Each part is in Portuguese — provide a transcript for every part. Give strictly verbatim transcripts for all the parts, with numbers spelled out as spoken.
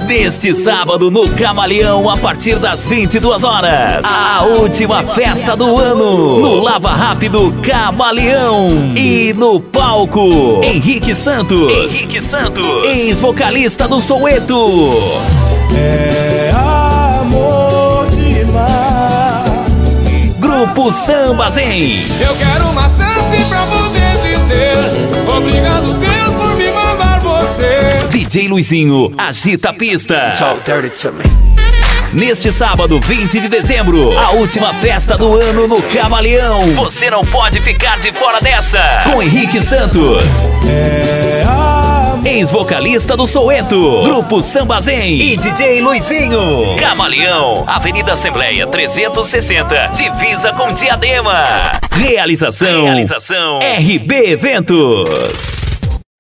Neste sábado no Camaleão, a partir das vinte e duas horas, a última festa do ano no Lava Rápido Camaleão. E no palco, Henrique Santos, Henrique Santos, ex-vocalista do Soweto. É amor demais. Grupo Samba Zen. Eu quero uma chance pra poder dizer obrigado, Deus, por me mandar você. D J Luizinho, agita a pista. Talk dirty to me. Neste sábado, vinte de dezembro, a última festa do ano no Camaleão. Você não pode ficar de fora dessa. Com Henrique Santos, É amor. ex-vocalista do Soweto, Grupo Samba Zen e D J Luizinho. Camaleão, Avenida Assembleia trezentos e sessenta, divisa com Diadema. Realização, Realização R B Eventos.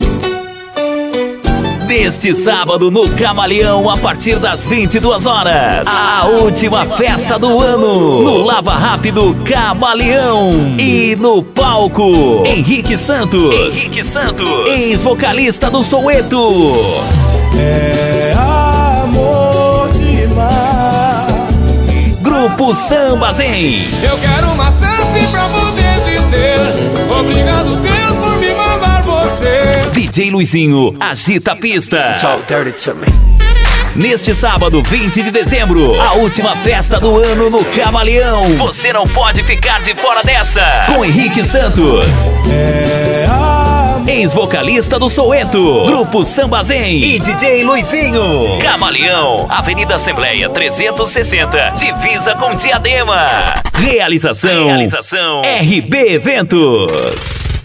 Neste sábado no Camaleão, a partir das vinte e duas horas, a última festa do ano no Lava Rápido Camaleão. E no palco, Henrique Santos, Henrique Santos, ex-vocalista do Soweto. É amor demais. Grupo Samba Zen. Eu quero uma chance pra poder dizer obrigado, Deus, por me mandar você. D J Luizinho, agita a pista. Talk dirty to me. Neste sábado, vinte de dezembro, a última festa do ano no Camaleão. Você não pode ficar de fora dessa. Com Henrique Santos, É amor. ex-vocalista do Soweto, Grupo Samba Zen e D J Luizinho. Camaleão, Avenida Assembleia trezentos e sessenta, divisa com Diadema. Realização, Realização R B Eventos.